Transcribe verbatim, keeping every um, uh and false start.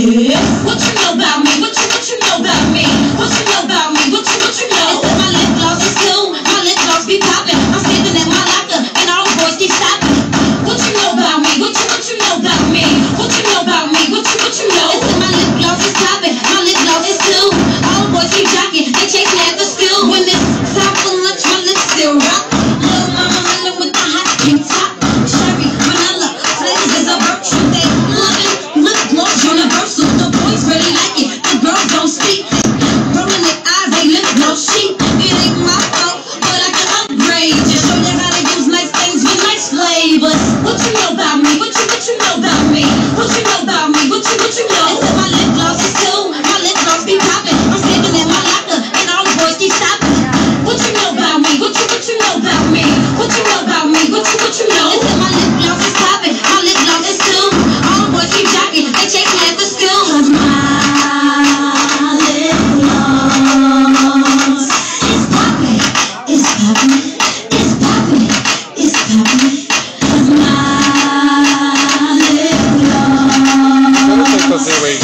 Yeah. What you know about me? What you what you know about me? What you know about me? What you what you know? They said my lip gloss is cool. My lip gloss be popping. I'm standing at my locker and all the boys keep stopping. What you know about me? What you what you know about me? What you know about me? What you what you know? They said my lip gloss is popping. My lip gloss is cool. All the boys keep jocking. They chase me after school. When it's time for lunch, my lips still rock. Little mama running with the hot pink top. Cherry, vanilla, flavors is a virtue. They loving lip gloss universal. The boys really like it. The girls don't speak. Rolling their eyes, they lip gloss cheap. It ain't my fault, but I can upgrade. Just show you how to use nice things with nice flavors. What you know about me? What you what you know about me? What you know about me? What you what you know? They said my lip gloss is cool. My lip gloss be popping. I'm standing in my locker and all the boys keep stopping. What you know about me? What you what you know about me? What you know about me? What you what you know? They said my lip gloss is popping. My lip gloss is cool. All the boys keep jocking. They chase me after school. 'Cause my lip gloss is popping. It's popping. It's popping. It's popping. 'Cause my lip gloss.